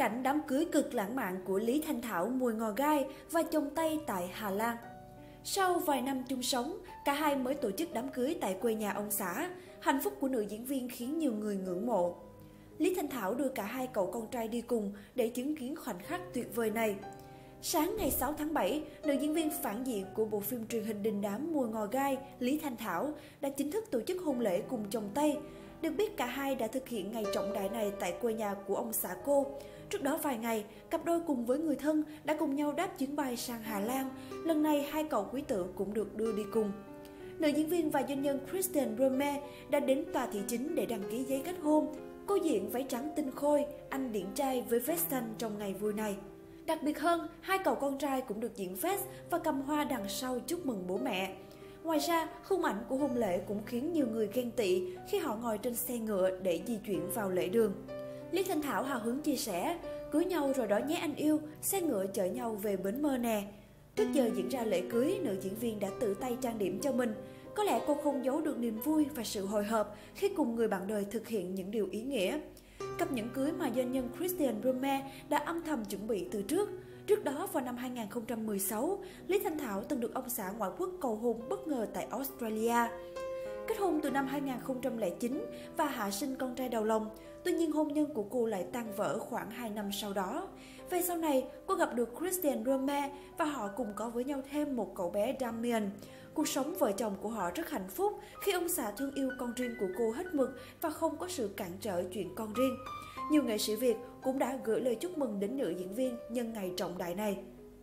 cảnh đám cưới cực lãng mạn của Lý Thanh Thảo, Mùi Ngò Gai và chồng Tây tại Hà Lan. Sau vài năm chung sống, cả hai mới tổ chức đám cưới tại quê nhà ông xã. Hạnh phúc của nữ diễn viên khiến nhiều người ngưỡng mộ. Lý Thanh Thảo đưa cả hai cậu con trai đi cùng để chứng kiến khoảnh khắc tuyệt vời này. Sáng ngày 6 tháng 7, nữ diễn viên phản diện của bộ phim truyền hình đình đám Mùi Ngò Gai, Lý Thanh Thảo đã chính thức tổ chức hôn lễ cùng chồng Tây. Được biết cả hai đã thực hiện ngày trọng đại này tại quê nhà của ông xã cô. Trước đó vài ngày, cặp đôi cùng với người thân đã cùng nhau đáp chuyến bay sang Hà Lan. Lần này hai cậu quý tử cũng được đưa đi cùng. Nữ diễn viên và doanh nhân Christian Rome đã đến tòa thị chính để đăng ký giấy kết hôn. Cô diện váy trắng tinh khôi, anh điển trai với vest xanh trong ngày vui này. Đặc biệt hơn, hai cậu con trai cũng được diện vest và cầm hoa đằng sau chúc mừng bố mẹ. Ngoài ra, khung ảnh của hôn lễ cũng khiến nhiều người ghen tị khi họ ngồi trên xe ngựa để di chuyển vào lễ đường. Lý Thanh Thảo hào hứng chia sẻ, cưới nhau rồi đó nhé anh yêu, xe ngựa chở nhau về bến mơ nè. Trước giờ diễn ra lễ cưới, nữ diễn viên đã tự tay trang điểm cho mình. Có lẽ cô không giấu được niềm vui và sự hồi hộp khi cùng người bạn đời thực hiện những điều ý nghĩa. Cặp nhẫn cưới mà doanh nhân Christian Rome đã âm thầm chuẩn bị từ trước. Trước đó, vào năm 2016, Lý Thanh Thảo từng được ông xã ngoại quốc cầu hôn bất ngờ tại Australia. Kết hôn từ năm 2009 và hạ sinh con trai đầu lòng, tuy nhiên hôn nhân của cô lại tan vỡ khoảng 2 năm sau đó. Về sau này, cô gặp được Christian Rome và họ cùng có với nhau thêm một cậu bé Damien. Cuộc sống vợ chồng của họ rất hạnh phúc khi ông xã thương yêu con riêng của cô hết mực và không có sự cản trở chuyện con riêng. Nhiều nghệ sĩ Việt cũng đã gửi lời chúc mừng đến nữ diễn viên nhân ngày trọng đại này.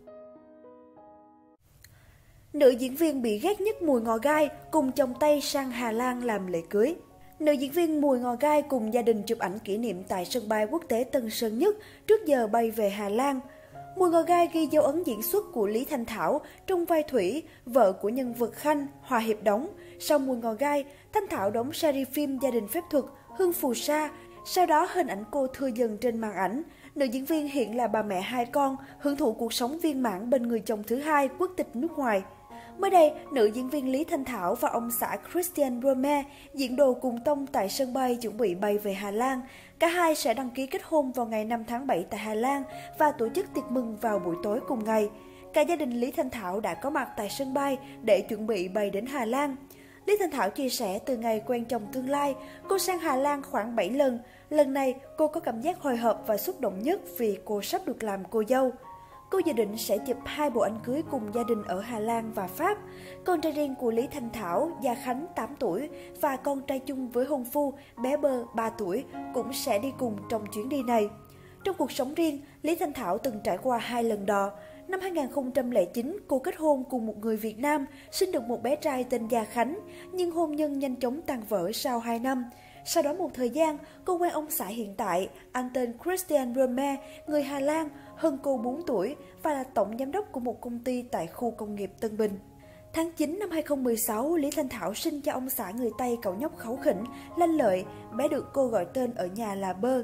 Nữ diễn viên bị ghét nhất Mùi Ngò Gai cùng chồng Tây sang Hà Lan làm lễ cưới. Nữ diễn viên Mùi Ngò Gai cùng gia đình chụp ảnh kỷ niệm tại sân bay quốc tế Tân Sơn Nhất trước giờ bay về Hà Lan. Mùi Ngò Gai ghi dấu ấn diễn xuất của Lý Thanh Thảo trong vai Thủy, vợ của nhân vật Khanh, Hòa Hiệp đóng. Sau Mùi Ngò Gai, Thanh Thảo đóng series phim Gia đình phép thuật, Hương Phù Sa. Sau đó hình ảnh cô thưa dần trên màn ảnh. Nữ diễn viên hiện là bà mẹ hai con, hưởng thụ cuộc sống viên mãn bên người chồng thứ hai quốc tịch nước ngoài. Mới đây, nữ diễn viên Lý Thanh Thảo và ông xã Christian Rome diễn đồ cùng tông tại sân bay chuẩn bị bay về Hà Lan. Cả hai sẽ đăng ký kết hôn vào ngày 5 tháng 7 tại Hà Lan và tổ chức tiệc mừng vào buổi tối cùng ngày. Cả gia đình Lý Thanh Thảo đã có mặt tại sân bay để chuẩn bị bay đến Hà Lan. Lý Thanh Thảo chia sẻ từ ngày quen chồng tương lai, cô sang Hà Lan khoảng 7 lần. Lần này, cô có cảm giác hồi hộp và xúc động nhất vì cô sắp được làm cô dâu. Cô dự định sẽ chụp 2 bộ ảnh cưới cùng gia đình ở Hà Lan và Pháp. Con trai riêng của Lý Thanh Thảo, Gia Khánh 8 tuổi và con trai chung với hôn phu bé Bơ 3 tuổi cũng sẽ đi cùng trong chuyến đi này. Trong cuộc sống riêng, Lý Thanh Thảo từng trải qua 2 lần đò. Năm 2009, cô kết hôn cùng một người Việt Nam, sinh được một bé trai tên Gia Khánh, nhưng hôn nhân nhanh chóng tan vỡ sau 2 năm. Sau đó một thời gian, cô quen ông xã hiện tại, anh tên Christian Rome, người Hà Lan, hơn cô 4 tuổi và là tổng giám đốc của một công ty tại khu công nghiệp Tân Bình. Tháng 9 năm 2016, Lý Thanh Thảo sinh cho ông xã người Tây cậu nhóc kháu khỉnh, lanh lợi, bé được cô gọi tên ở nhà là Bơ.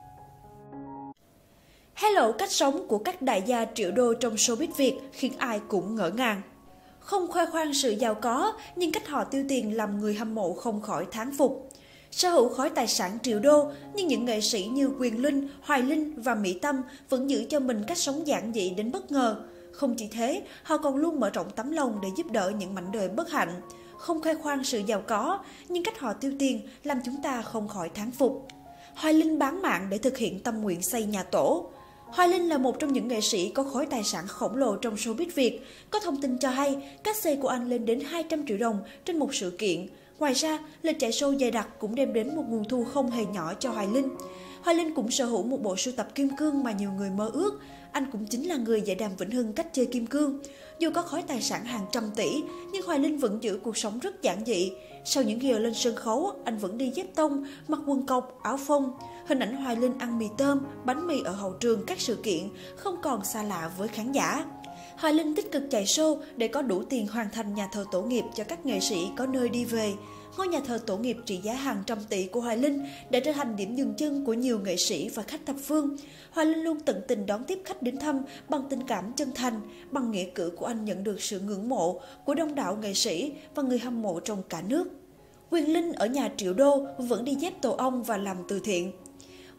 Hello, cách sống của các đại gia triệu đô trong showbiz Việt khiến ai cũng ngỡ ngàng. Không khoe khoang sự giàu có, nhưng cách họ tiêu tiền làm người hâm mộ không khỏi thán phục. Sở hữu khối tài sản triệu đô, nhưng những nghệ sĩ như Quyền Linh, Hoài Linh và Mỹ Tâm vẫn giữ cho mình cách sống giản dị đến bất ngờ. Không chỉ thế, họ còn luôn mở rộng tấm lòng để giúp đỡ những mảnh đời bất hạnh. Không khoe khoang sự giàu có, nhưng cách họ tiêu tiền làm chúng ta không khỏi thán phục. Hoài Linh bán mạng để thực hiện tâm nguyện xây nhà tổ. Hoài Linh là một trong những nghệ sĩ có khối tài sản khổng lồ trong showbiz Việt. Có thông tin cho hay, cát xê của anh lên đến 200 triệu đồng trên một sự kiện. Ngoài ra, lịch chạy show dày đặc cũng đem đến một nguồn thu không hề nhỏ cho Hoài Linh. Hoài Linh cũng sở hữu một bộ sưu tập kim cương mà nhiều người mơ ước. Anh cũng chính là người dạy Đàm Vĩnh Hưng cách chơi kim cương. Dù có khối tài sản hàng trăm tỷ, nhưng Hoài Linh vẫn giữ cuộc sống rất giản dị. Sau những giờ lên sân khấu, anh vẫn đi dép tông, mặc quần cộc, áo phông. Hình ảnh Hoài Linh ăn mì tôm, bánh mì ở hậu trường các sự kiện không còn xa lạ với khán giả. Hoài Linh tích cực chạy show để có đủ tiền hoàn thành nhà thờ tổ nghiệp cho các nghệ sĩ có nơi đi về. Ngôi nhà thờ tổ nghiệp trị giá hàng trăm tỷ của Hoài Linh đã trở thành điểm dừng chân của nhiều nghệ sĩ và khách thập phương. Hoài Linh luôn tận tình đón tiếp khách đến thăm bằng tình cảm chân thành, bằng nghĩa cử của anh nhận được sự ngưỡng mộ của đông đảo nghệ sĩ và người hâm mộ trong cả nước. Quyền Linh ở nhà triệu đô vẫn đi dép tổ ong và làm từ thiện.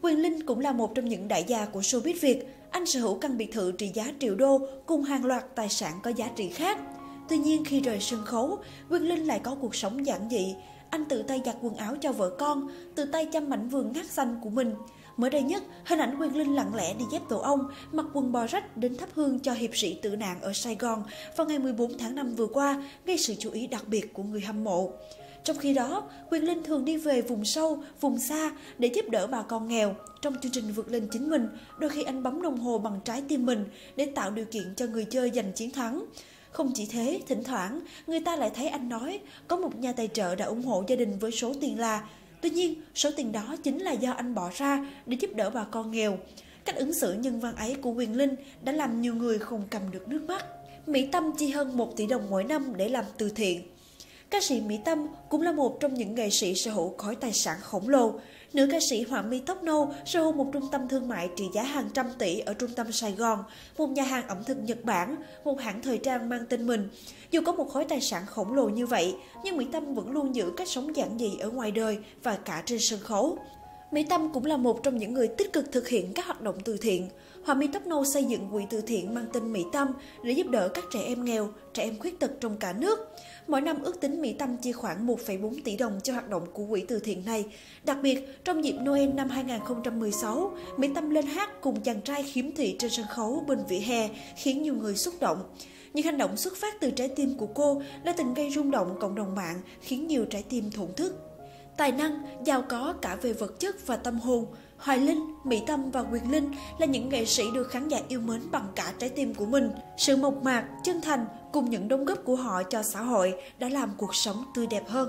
Quyền Linh cũng là một trong những đại gia của showbiz Việt. Anh sở hữu căn biệt thự trị giá triệu đô cùng hàng loạt tài sản có giá trị khác. Tuy nhiên khi rời sân khấu, Quyền Linh lại có cuộc sống giản dị. Anh tự tay giặt quần áo cho vợ con, tự tay chăm mảnh vườn ngát xanh của mình. Mới đây nhất, hình ảnh Quyền Linh lặng lẽ đi dép tổ ong, mặc quần bò rách đến thắp hương cho hiệp sĩ tử nạn ở Sài Gòn vào ngày 14 tháng 5 vừa qua, gây sự chú ý đặc biệt của người hâm mộ. Trong khi đó, Quyền Linh thường đi về vùng sâu, vùng xa để giúp đỡ bà con nghèo. Trong chương trình Vượt Lên Chính Mình, đôi khi anh bấm đồng hồ bằng trái tim mình để tạo điều kiện cho người chơi giành chiến thắng. Không chỉ thế, thỉnh thoảng, người ta lại thấy anh nói có một nhà tài trợ đã ủng hộ gia đình với số tiền là. Tuy nhiên, số tiền đó chính là do anh bỏ ra để giúp đỡ bà con nghèo. Cách ứng xử nhân văn ấy của Quyền Linh đã làm nhiều người không cầm được nước mắt. Mỹ Tâm chi hơn 1 tỷ đồng mỗi năm để làm từ thiện. Ca sĩ Mỹ Tâm cũng là một trong những nghệ sĩ sở hữu khối tài sản khổng lồ. Nữ ca sĩ họa mi tóc nâu sở hữu một trung tâm thương mại trị giá hàng trăm tỷ ở trung tâm Sài Gòn, một nhà hàng ẩm thực Nhật Bản, một hãng thời trang mang tên mình. Dù có một khối tài sản khổng lồ như vậy, nhưng Mỹ Tâm vẫn luôn giữ cách sống giản dị ở ngoài đời và cả trên sân khấu. Mỹ Tâm cũng là một trong những người tích cực thực hiện các hoạt động từ thiện. Họa mi tóc nâu xây dựng quỹ từ thiện mang tên Mỹ Tâm để giúp đỡ các trẻ em nghèo, trẻ em khuyết tật trong cả nước. Mỗi năm ước tính Mỹ Tâm chi khoảng 1,4 tỷ đồng cho hoạt động của quỹ từ thiện này. Đặc biệt, trong dịp Noel năm 2016, Mỹ Tâm lên hát cùng chàng trai khiếm thị trên sân khấu bên vỉa hè, khiến nhiều người xúc động. Những hành động xuất phát từ trái tim của cô đã từng gây rung động cộng đồng mạng, khiến nhiều trái tim thổn thức. Tài năng, giàu có cả về vật chất và tâm hồn, Hoài Linh, Mỹ Tâm và Quyền Linh là những nghệ sĩ được khán giả yêu mến bằng cả trái tim của mình. Sự mộc mạc, chân thành cùng những đóng góp của họ cho xã hội đã làm cuộc sống tươi đẹp hơn.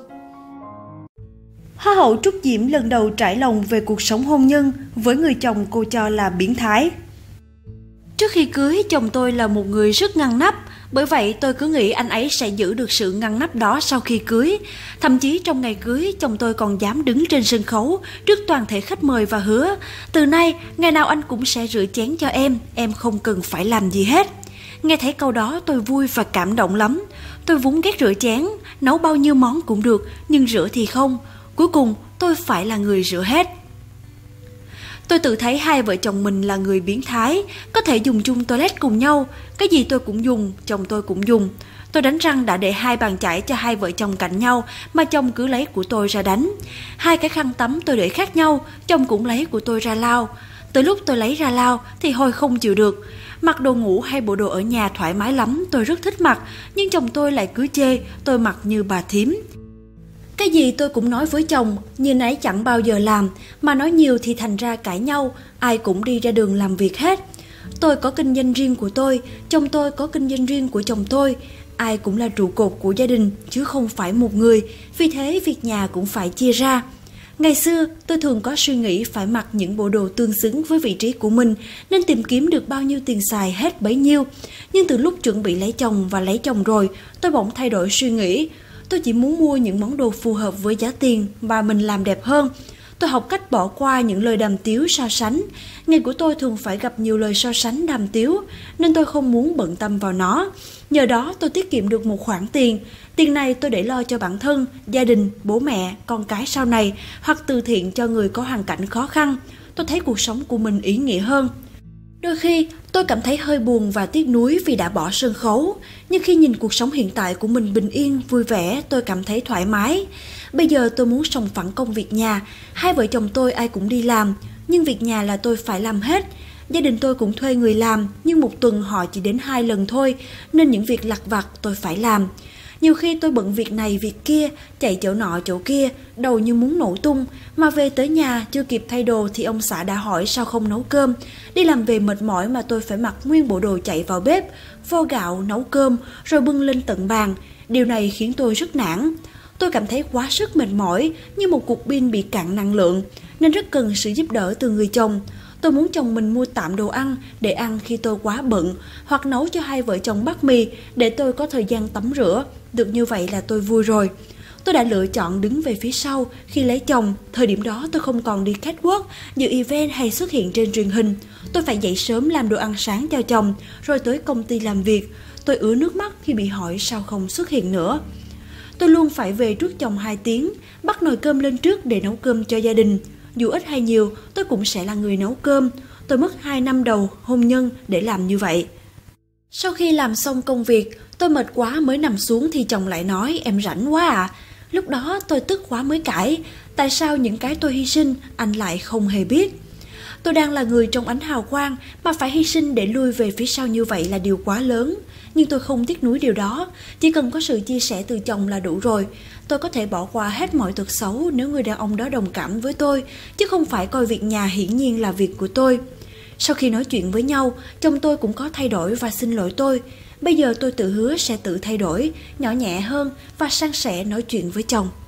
Hoa hậu Trúc Diễm lần đầu trải lòng về cuộc sống hôn nhân với người chồng cô cho là biến thái. Trước khi cưới, chồng tôi là một người rất ngăn nắp. Bởi vậy tôi cứ nghĩ anh ấy sẽ giữ được sự ngăn nắp đó sau khi cưới. Thậm chí trong ngày cưới, chồng tôi còn dám đứng trên sân khấu trước toàn thể khách mời và hứa: từ nay, ngày nào anh cũng sẽ rửa chén cho em không cần phải làm gì hết. Nghe thấy câu đó tôi vui và cảm động lắm. Tôi vốn ghét rửa chén, nấu bao nhiêu món cũng được, nhưng rửa thì không. Cuối cùng tôi phải là người rửa hết. Tôi tự thấy hai vợ chồng mình là người biến thái, có thể dùng chung toilet cùng nhau, cái gì tôi cũng dùng, chồng tôi cũng dùng. Tôi đánh răng đã để 2 bàn chải cho hai vợ chồng cạnh nhau, mà chồng cứ lấy của tôi ra đánh. 2 cái khăn tắm tôi để khác nhau, chồng cũng lấy của tôi ra lau. Từ lúc tôi lấy ra lau thì hồi không chịu được. Mặc đồ ngủ hay bộ đồ ở nhà thoải mái lắm, tôi rất thích mặc, nhưng chồng tôi lại cứ chê tôi mặc như bà thím. Cái gì tôi cũng nói với chồng, như nấy chẳng bao giờ làm, mà nói nhiều thì thành ra cãi nhau, ai cũng đi ra đường làm việc hết. Tôi có kinh doanh riêng của tôi, chồng tôi có kinh doanh riêng của chồng tôi. Ai cũng là trụ cột của gia đình, chứ không phải một người, vì thế việc nhà cũng phải chia ra. Ngày xưa, tôi thường có suy nghĩ phải mặc những bộ đồ tương xứng với vị trí của mình, nên tìm kiếm được bao nhiêu tiền xài hết bấy nhiêu. Nhưng từ lúc chuẩn bị lấy chồng và lấy chồng rồi, tôi bỗng thay đổi suy nghĩ. Tôi chỉ muốn mua những món đồ phù hợp với giá tiền và mình làm đẹp hơn. Tôi học cách bỏ qua những lời đàm tiếu so sánh. Nghề của tôi thường phải gặp nhiều lời so sánh đàm tiếu, nên tôi không muốn bận tâm vào nó. Nhờ đó tôi tiết kiệm được một khoản tiền. Tiền này tôi để lo cho bản thân, gia đình, bố mẹ, con cái sau này, hoặc từ thiện cho người có hoàn cảnh khó khăn. Tôi thấy cuộc sống của mình ý nghĩa hơn. Đôi khi, tôi cảm thấy hơi buồn và tiếc nuối vì đã bỏ sân khấu. Nhưng khi nhìn cuộc sống hiện tại của mình bình yên, vui vẻ, tôi cảm thấy thoải mái. Bây giờ tôi muốn sòng phẳng công việc nhà. Hai vợ chồng tôi ai cũng đi làm, nhưng việc nhà là tôi phải làm hết. Gia đình tôi cũng thuê người làm, nhưng một tuần họ chỉ đến 2 lần thôi, nên những việc lặt vặt tôi phải làm. Nhiều khi tôi bận việc này việc kia, chạy chỗ nọ chỗ kia, đầu như muốn nổ tung, mà về tới nhà chưa kịp thay đồ thì ông xã đã hỏi sao không nấu cơm. Đi làm về mệt mỏi mà tôi phải mặc nguyên bộ đồ chạy vào bếp, vo gạo, nấu cơm, rồi bưng lên tận bàn. Điều này khiến tôi rất nản. Tôi cảm thấy quá sức mệt mỏi, như một cục pin bị cạn năng lượng, nên rất cần sự giúp đỡ từ người chồng. Tôi muốn chồng mình mua tạm đồ ăn để ăn khi tôi quá bận, hoặc nấu cho hai vợ chồng bát mì để tôi có thời gian tắm rửa. Được như vậy là tôi vui rồi. Tôi đã lựa chọn đứng về phía sau khi lấy chồng. Thời điểm đó tôi không còn đi catwalk, dự event hay xuất hiện trên truyền hình. Tôi phải dậy sớm làm đồ ăn sáng cho chồng, rồi tới công ty làm việc. Tôi ứa nước mắt khi bị hỏi sao không xuất hiện nữa. Tôi luôn phải về trước chồng 2 tiếng, bắt nồi cơm lên trước để nấu cơm cho gia đình. dù ít hay nhiều, tôi cũng sẽ là người nấu cơm. Tôi mất 2 năm đầu hôn nhân để làm như vậy. Sau khi làm xong công việc, tôi mệt quá mới nằm xuống thì chồng lại nói em rảnh quá à. Lúc đó tôi tức quá mới cãi, tại sao những cái tôi hy sinh anh lại không hề biết. Tôi đang là người trong ánh hào quang mà phải hy sinh để lui về phía sau như vậy là điều quá lớn. Nhưng tôi không tiếc nuối điều đó, chỉ cần có sự chia sẻ từ chồng là đủ rồi. Tôi có thể bỏ qua hết mọi tật xấu nếu người đàn ông đó đồng cảm với tôi, chứ không phải coi việc nhà hiển nhiên là việc của tôi. Sau khi nói chuyện với nhau, chồng tôi cũng có thay đổi và xin lỗi tôi. Bây giờ tôi tự hứa sẽ tự thay đổi, nhỏ nhẹ hơn và san sẻ nói chuyện với chồng.